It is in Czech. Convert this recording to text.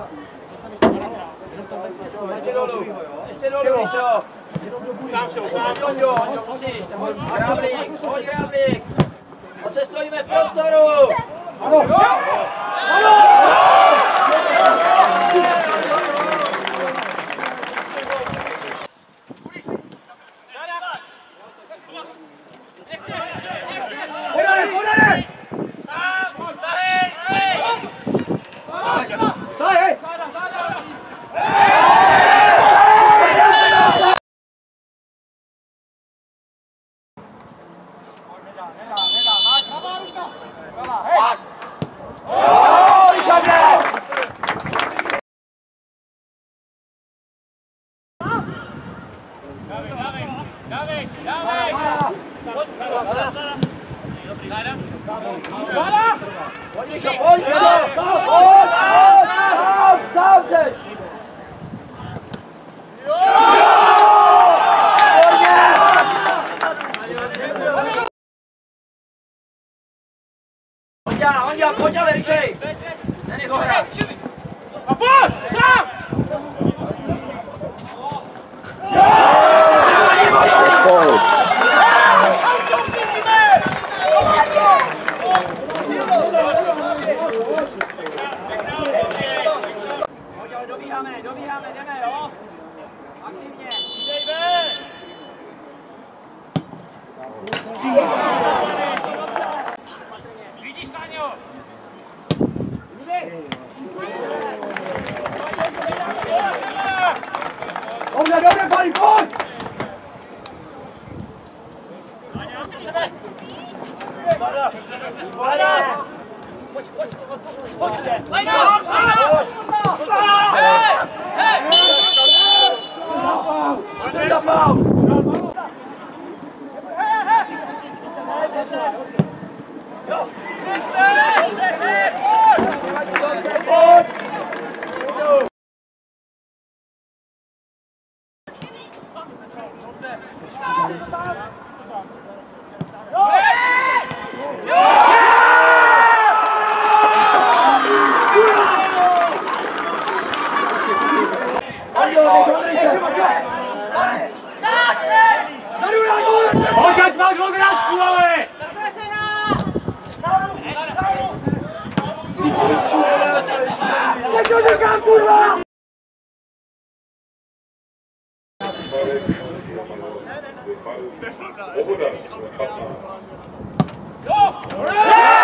Ještě dolů, Míšo. Sám. Honďo, musíš. Pojď Hráblík. Zase stojíme v prostoru. Ano. Honďa, pojď ale rychlej! Nenech ho hrát! A pojď! Sám! Pojď, ale dobíháme, jdeme, jo? Aktivně! Vidíš, Sáňo! Dobře, Pali, pojď! Pojď, máš odrážku, ale! Teď to říkám, kurva! Jo!